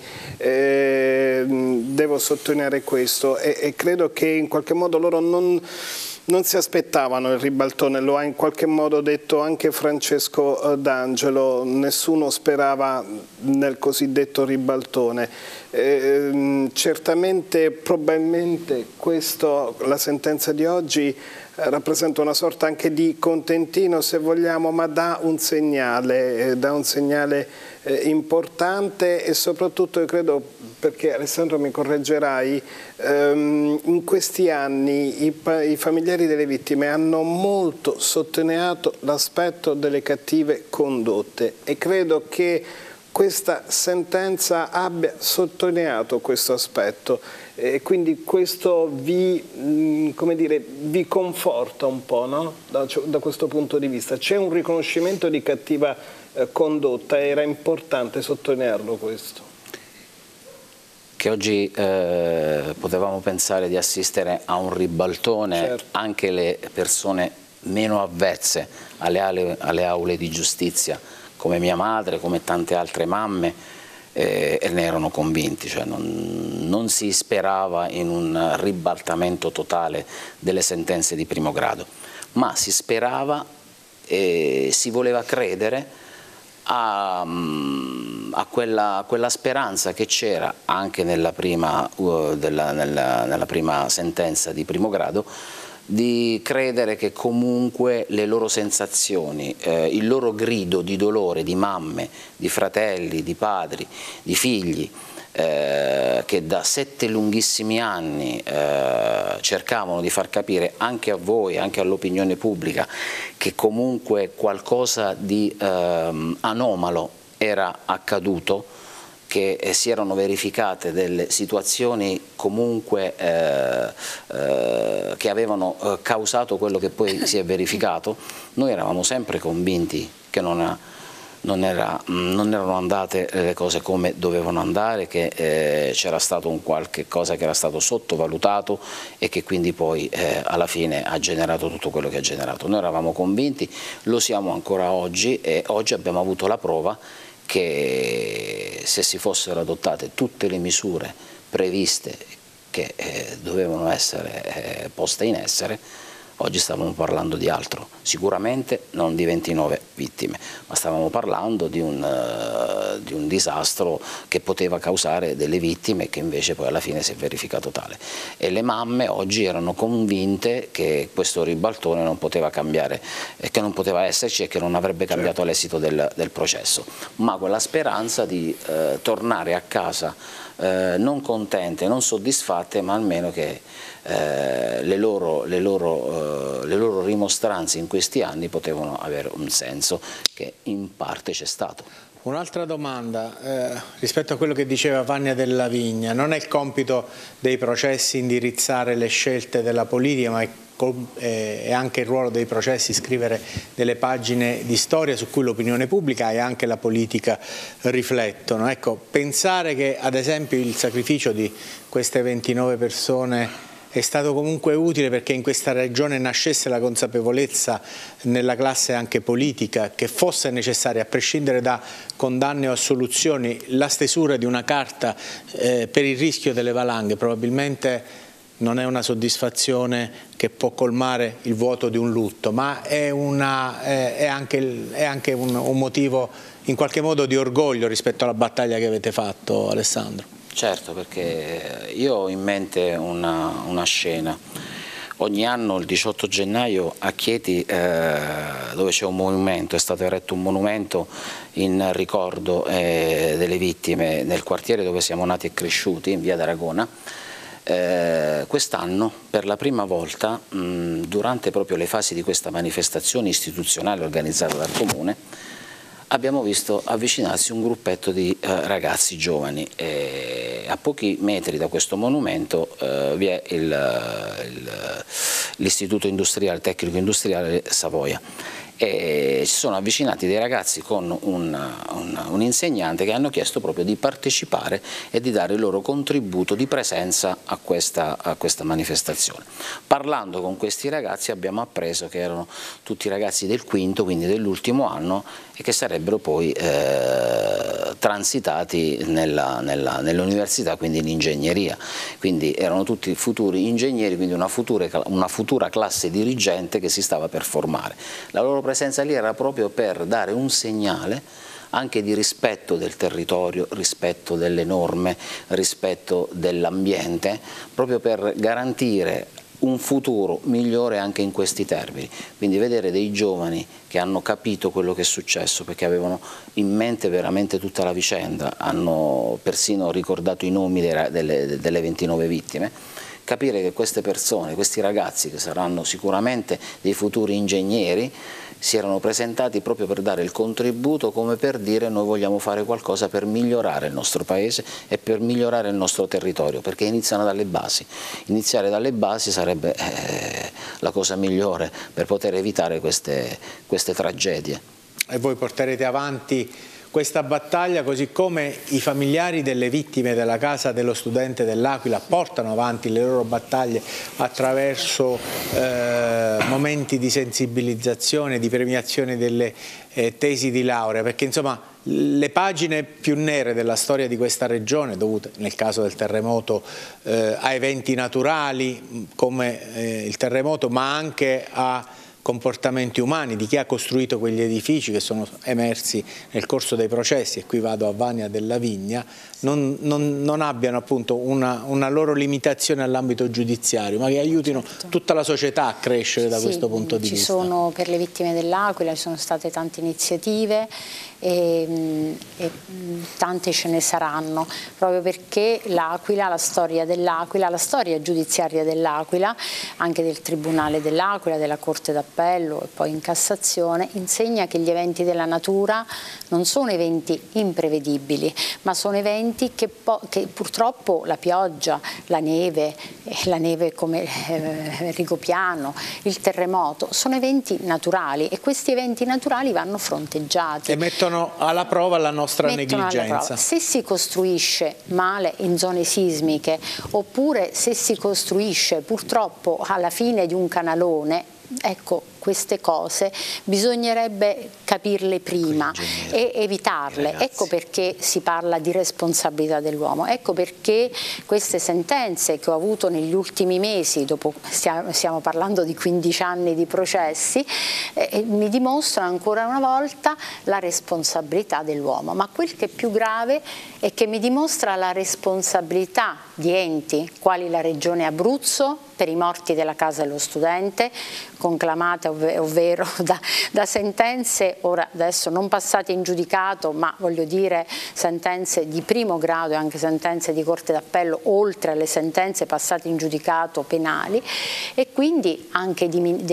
devo sottolineare questo e credo che in qualche modo loro non si aspettavano il ribaltone, lo ha in qualche modo detto anche Francesco D'Angelo, nessuno sperava nel cosiddetto ribaltone. Certamente, probabilmente la sentenza di oggi rappresenta una sorta anche di contentino, se vogliamo, ma dà un segnale importante e soprattutto io credo, perché Alessandro mi correggerai, in questi anni i familiari delle vittime hanno molto sottolineato l'aspetto delle cattive condotte e credo che questa sentenza abbia sottolineato questo aspetto e quindi questo vi, come dire, vi conforta un po', no? Da questo punto di vista. C'è un riconoscimento di cattiva condotta, era importante sottolinearlo questo. Che oggi potevamo pensare di assistere a un ribaltone, certo. Anche le persone meno avvezze alle aule di giustizia, come mia madre, come tante altre mamme, ne erano convinti, cioè non si sperava in un ribaltamento totale delle sentenze di primo grado, ma si sperava e si voleva credere a quella speranza che c'era anche nella prima sentenza di primo grado, di credere che comunque le loro sensazioni, il loro grido di dolore di mamme, di fratelli, di padri, di figli, che da 7 lunghissimi anni cercavano di far capire anche a voi, anche all'opinione pubblica, che comunque qualcosa di anomalo era accaduto, che si erano verificate delle situazioni comunque che avevano causato quello che poi si è verificato. Noi eravamo sempre convinti che non erano andate le cose come dovevano andare, che c'era stato un qualche cosa che era stato sottovalutato e che quindi poi alla fine ha generato tutto quello che ha generato. Noi eravamo convinti, lo siamo ancora oggi, e oggi abbiamo avuto la prova che se si fossero adottate tutte le misure previste che dovevano essere poste in essere, oggi stavamo parlando di altro, sicuramente non di 29 vittime, ma stavamo parlando di un disastro che poteva causare delle vittime, che invece poi alla fine si è verificato tale. E le mamme oggi erano convinte che questo ribaltone non poteva cambiare, che non poteva esserci e che non avrebbe cambiato l'esito del processo, ma quella speranza di tornare a casa non contente, non soddisfatte, ma almeno che le loro rimostranze in questi anni potevano avere un senso, che in parte c'è stato. Un'altra domanda rispetto a quello che diceva Vania Della Vigna: non è il compito dei processi indirizzare le scelte della politica, ma è anche il ruolo dei processi scrivere delle pagine di storia su cui l'opinione pubblica e anche la politica riflettono. Ecco, pensare che ad esempio il sacrificio di queste 29 persone è stato comunque utile perché in questa regione nascesse la consapevolezza nella classe anche politica che fosse necessaria, a prescindere da condanne o assoluzioni, la stesura di una carta per il rischio delle valanghe, probabilmente non è una soddisfazione che può colmare il vuoto di un lutto, ma è anche un motivo in qualche modo di orgoglio rispetto alla battaglia che avete fatto, Alessandro. Certo, perché io ho in mente una scena. Ogni anno il 18 gennaio a Chieti, dove c'è un monumento, è stato eretto un monumento in ricordo delle vittime nel quartiere dove siamo nati e cresciuti, in via d'Aragona. Quest'anno per la prima volta, durante proprio le fasi di questa manifestazione istituzionale organizzata dal Comune, abbiamo visto avvicinarsi un gruppetto di ragazzi giovani e a pochi metri da questo monumento vi è l'Istituto Industriale, Tecnico Industriale Savoia, e si sono avvicinati dei ragazzi con un insegnante che hanno chiesto proprio di partecipare e di dare il loro contributo di presenza a questa manifestazione. Parlando con questi ragazzi abbiamo appreso che erano tutti ragazzi del quinto, quindi dell'ultimo anno, e che sarebbero poi transitati nell'università, quindi in ingegneria, quindi erano tutti futuri ingegneri, quindi una futura classe dirigente che si stava per formare. La loro presenza lì era proprio per dare un segnale anche di rispetto del territorio, rispetto delle norme, rispetto dell'ambiente, proprio per garantire un futuro migliore anche in questi termini. Quindi vedere dei giovani che hanno capito quello che è successo, perché avevano in mente veramente tutta la vicenda, hanno persino ricordato i nomi delle 29 vittime, capire che queste persone, questi ragazzi che saranno sicuramente dei futuri ingegneri, si erano presentati proprio per dare il contributo, come per dire: noi vogliamo fare qualcosa per migliorare il nostro paese e per migliorare il nostro territorio, perché iniziano dalle basi. Iniziare dalle basi sarebbe la cosa migliore per poter evitare queste tragedie. E voi porterete avanti questa battaglia, così come i familiari delle vittime della Casa dello Studente dell'Aquila portano avanti le loro battaglie attraverso momenti di sensibilizzazione, di premiazione delle tesi di laurea, perché insomma le pagine più nere della storia di questa regione, dovute nel caso del terremoto a eventi naturali come il terremoto, ma anche a comportamenti umani di chi ha costruito quegli edifici che sono emersi nel corso dei processi, e qui vado a Vania della Vigna, non abbiano appunto una loro limitazione all'ambito giudiziario, ma che aiutino tutta la società a crescere da questo punto di vista. Ci sono, per le vittime dell'Aquila, ci sono state tante iniziative e tante ce ne saranno, proprio perché l'Aquila, la storia dell'Aquila, la storia giudiziaria dell'Aquila, anche del Tribunale dell'Aquila, della Corte d'Appello e poi in Cassazione, insegna che gli eventi della natura non sono eventi imprevedibili, ma sono eventi che purtroppo la pioggia, la neve come Rigopiano, il terremoto, sono eventi naturali, e questi eventi naturali vanno fronteggiati. E mettono alla prova la nostra negligenza. Se si costruisce male in zone sismiche, oppure se si costruisce purtroppo alla fine di un canalone, ecco, queste cose bisognerebbe capirle prima e evitarle. Ecco perché si parla di responsabilità dell'uomo, ecco perché queste sentenze che ho avuto negli ultimi mesi, stiamo parlando di 15 anni di processi, mi dimostrano ancora una volta la responsabilità dell'uomo, ma quel che è più grave è che mi dimostra la responsabilità di enti quali la Regione Abruzzo per i morti della Casa dello Studente, conclamate ovvero da sentenze, ora adesso non passate in giudicato, ma voglio dire sentenze di primo grado e anche sentenze di Corte d'Appello, oltre alle sentenze passate in giudicato penali, e quindi anche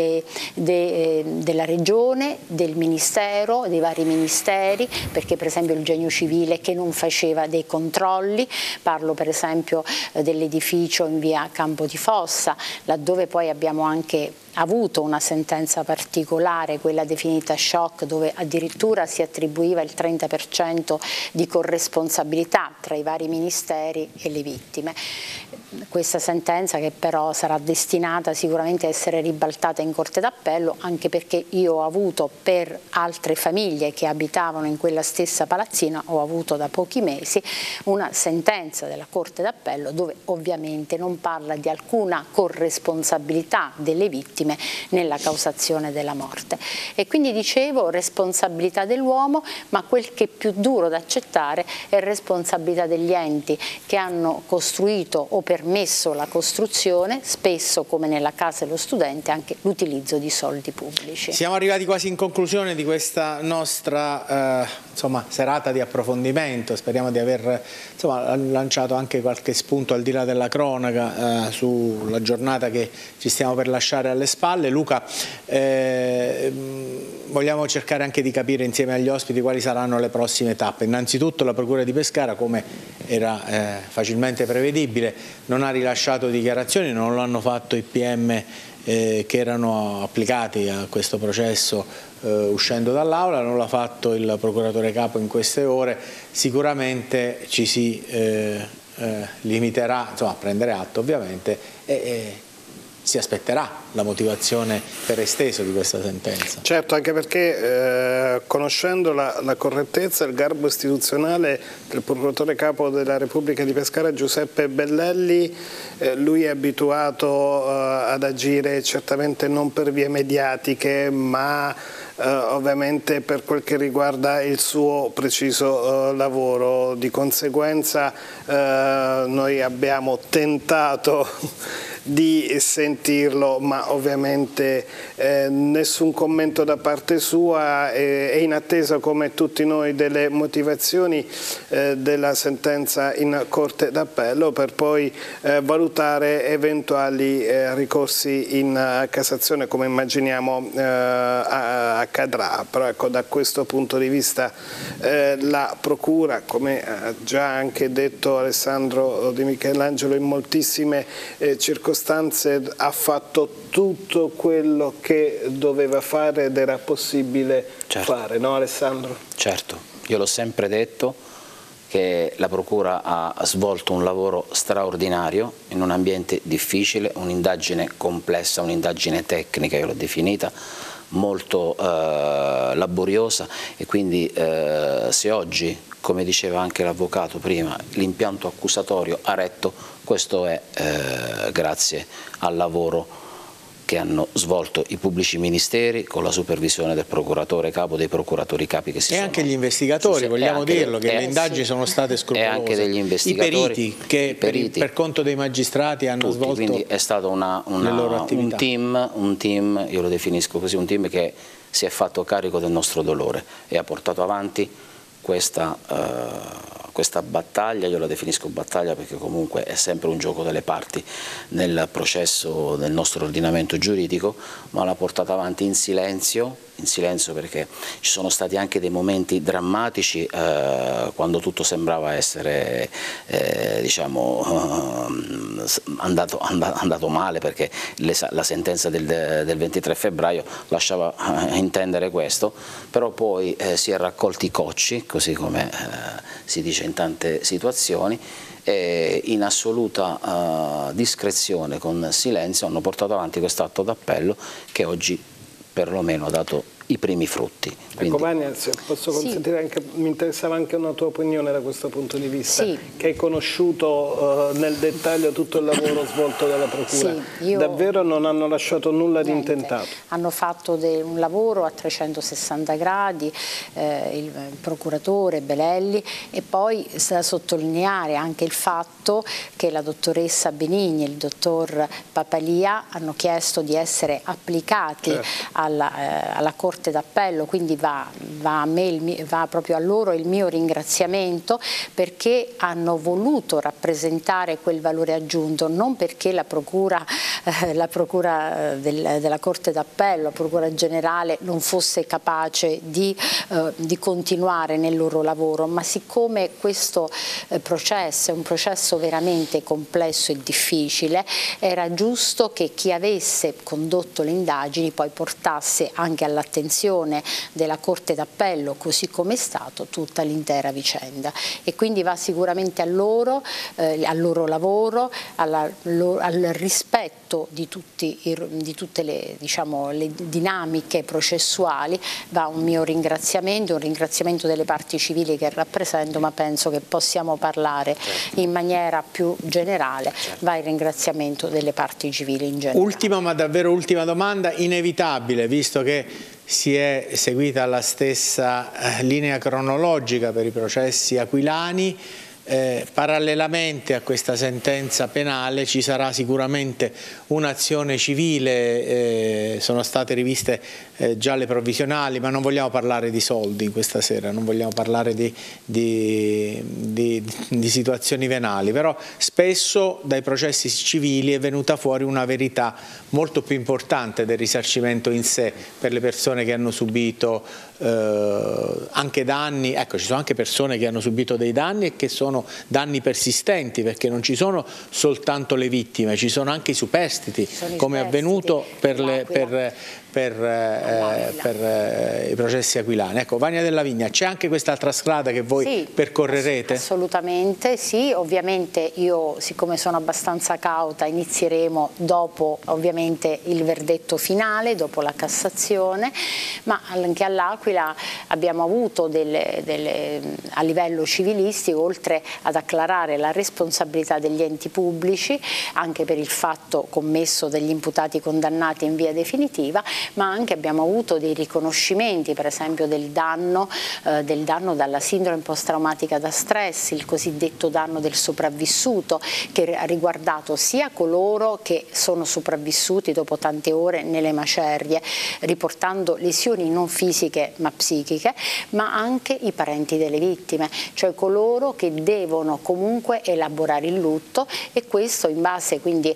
della Regione, del Ministero, dei vari ministeri, perché per esempio il Genio Civile che non faceva dei controlli, parlo per esempio dell'edificio in via Campo di Fossa, laddove poi abbiamo anche avuto una sentenza particolare, quella definita shock, dove addirittura si attribuiva il 30% di corresponsabilità tra i vari ministeri e le vittime. Questa sentenza, che però sarà destinata sicuramente a essere ribaltata in Corte d'Appello, anche perché io ho avuto, per altre famiglie che abitavano in quella stessa palazzina, ho avuto da pochi mesi una sentenza della Corte d'Appello dove ovviamente non parla di alcuna corresponsabilità delle vittime nella causazione della morte. E quindi dicevo responsabilità dell'uomo, ma quel che è più duro da accettare è responsabilità degli enti che hanno costruito o permesso la costruzione, spesso come nella Casa dello Studente anche l'utilizzo di soldi pubblici. Siamo arrivati quasi in conclusione di questa nostra serata di approfondimento. Speriamo di aver lanciato anche qualche spunto al di là della cronaca sulla giornata che ci stiamo per lasciare alle spalle. Luca, vogliamo cercare anche di capire insieme agli ospiti quali saranno le prossime tappe. Innanzitutto la Procura di Pescara, come era facilmente prevedibile, non ha rilasciato dichiarazioni, non lo hanno fatto i PM che erano applicati a questo processo uscendo dall'aula, non l'ha fatto il procuratore capo in queste ore. Sicuramente ci si limiterà a prendere atto ovviamente e si aspetterà la motivazione per esteso di questa sentenza. Certo, anche perché conoscendo la correttezza e il garbo istituzionale del procuratore capo della Repubblica di Pescara, Giuseppe Bellelli, lui è abituato ad agire certamente non per vie mediatiche, ma ovviamente per quel che riguarda il suo preciso lavoro. Di conseguenza noi abbiamo tentato di sentirlo, ma ovviamente nessun commento da parte sua, è in attesa come tutti noi delle motivazioni della sentenza in Corte d'Appello per poi valutare eventuali ricorsi in Cassazione, come immaginiamo accadrà. Però ecco, da questo punto di vista la Procura, come ha già anche detto Alessandro Di Michelangelo, in moltissime circostanze ha fatto tutto quello che doveva fare ed era possibile fare, no Alessandro? Certo, io l'ho sempre detto che la Procura ha svolto un lavoro straordinario in un ambiente difficile, un'indagine complessa, un'indagine tecnica, io l'ho definita, molto laboriosa, e quindi se oggi, come diceva anche l'avvocato prima, l'impianto accusatorio ha retto, questo è grazie al lavoro che hanno svolto i pubblici ministeri con la supervisione del procuratore capo, dei procuratori capi che si sono... E anche gli investigatori, vogliamo dirlo, che le indagini sono state scrupolose. E anche degli investigatori. I periti che per conto dei magistrati hanno tutti, svolto quindi è stato un team, io lo definisco così, un team che si è fatto carico del nostro dolore e ha portato avanti questa battaglia. Io la definisco battaglia perché comunque è sempre un gioco delle parti nel processo del nostro ordinamento giuridico, ma l'ha portata avanti in silenzio perché ci sono stati anche dei momenti drammatici quando tutto sembrava essere andato male, perché la sentenza del 23 febbraio lasciava intendere questo, però poi si è raccolti i cocci, così come si dice in tante situazioni, e in assoluta discrezione, con silenzio, hanno portato avanti questo atto d'appello che oggi perlomeno ha dato i primi frutti. Ecco Vania, se posso consentire, anche, mi interessava anche una tua opinione da questo punto di vista, che hai conosciuto nel dettaglio tutto il lavoro svolto dalla Procura. Davvero non hanno lasciato nulla di intentato? Hanno fatto un lavoro a 360 gradi, il procuratore Belelli, e poi da sottolineare anche il fatto che la dottoressa Benigni e il dottor Papalia hanno chiesto di essere applicati alla Corte d'Appello, quindi va proprio a loro il mio ringraziamento, perché hanno voluto rappresentare quel valore aggiunto, non perché la procura della Corte d'Appello, la Procura Generale, non fosse capace di continuare nel loro lavoro, ma siccome questo processo è un processo veramente complesso e difficile, era giusto che chi avesse condotto le indagini poi portasse anche all'attenzione della Corte d'Appello, così come è stato, tutta l'intera vicenda, e quindi va sicuramente al loro lavoro, al rispetto di tutte le dinamiche processuali. Va un mio ringraziamento, un ringraziamento delle parti civili che rappresento, ma penso che possiamo parlare in maniera più generale, va il ringraziamento delle parti civili in generale. Ultima, ma davvero ultima domanda, inevitabile, visto che si è seguita la stessa linea cronologica per i processi aquilani, parallelamente a questa sentenza penale ci sarà sicuramente un'azione civile, sono state riviste già le provvisionali, ma non vogliamo parlare di soldi questa sera, non vogliamo parlare di situazioni venali, però spesso dai processi civili è venuta fuori una verità molto più importante del risarcimento in sé per le persone che hanno subito anche danni. Ecco, ci sono anche persone che hanno subito dei danni e che sono danni persistenti, perché non ci sono soltanto le vittime, ci sono anche i superstiti, come è avvenuto per i processi aquilani. Ecco, Vania Della Vigna, c'è anche quest'altra strada che voi percorrerete? Assolutamente sì, ovviamente io, siccome sono abbastanza cauta, inizieremo dopo ovviamente il verdetto finale, dopo la Cassazione, ma anche all'Aquila abbiamo avuto a livello civilistico, oltre ad acclarare la responsabilità degli enti pubblici anche per il fatto commesso degli imputati condannati in via definitiva, ma anche abbiamo avuto dei riconoscimenti, per esempio del danno dalla sindrome post-traumatica da stress, il cosiddetto danno del sopravvissuto, che ha riguardato sia coloro che sono sopravvissuti dopo tante ore nelle macerie, riportando lesioni non fisiche ma psichiche, ma anche i parenti delle vittime, cioè coloro che devono comunque elaborare il lutto, e questo in base quindi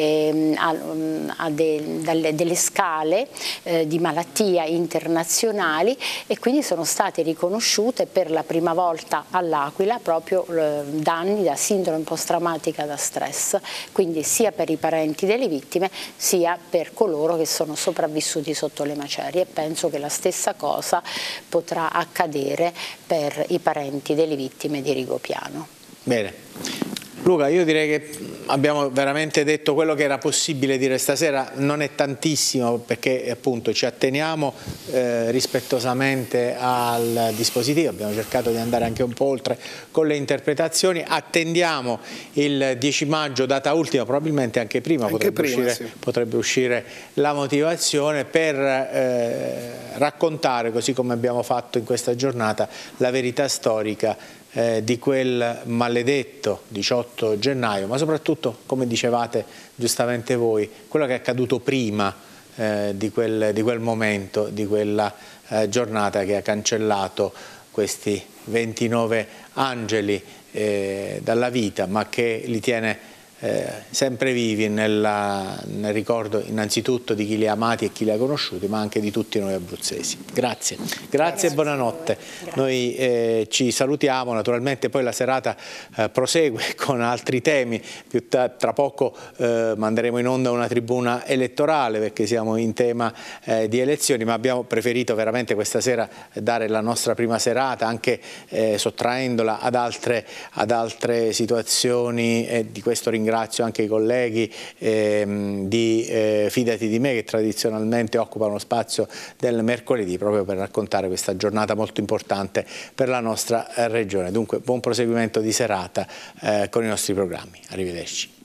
a delle scale di malattia internazionali, e quindi sono state riconosciute per la prima volta all'Aquila proprio danni da sindrome post-traumatica da stress, quindi sia per i parenti delle vittime sia per coloro che sono sopravvissuti sotto le macerie, e penso che la stessa cosa potrà accadere per i parenti delle vittime di Rigopiano. Bene. Luca, io direi che abbiamo veramente detto quello che era possibile dire stasera, non è tantissimo perché appunto ci atteniamo rispettosamente al dispositivo, abbiamo cercato di andare anche un po' oltre con le interpretazioni, attendiamo il 10 maggio, data ultima, probabilmente anche prima, potrebbe uscire la motivazione per raccontare, così come abbiamo fatto in questa giornata, la verità storica di quel maledetto 18 gennaio, ma soprattutto, come dicevate giustamente voi, quello che è accaduto prima di quel momento, di quella giornata che ha cancellato questi 29 angeli dalla vita, ma che li tiene sempre vivi nel ricordo innanzitutto di chi li ha amati e chi li ha conosciuti, ma anche di tutti noi abruzzesi. Grazie, grazie e buonanotte. Grazie. Noi ci salutiamo, naturalmente poi la serata prosegue con altri temi, tra poco manderemo in onda una tribuna elettorale perché siamo in tema di elezioni, ma abbiamo preferito veramente questa sera dare la nostra prima serata, anche sottraendola ad altre situazioni, e di questo ringrazio anche i colleghi di Fidati di me, che tradizionalmente occupano spazio del mercoledì proprio per raccontare questa giornata molto importante per la nostra regione. Dunque buon proseguimento di serata con i nostri programmi. Arrivederci.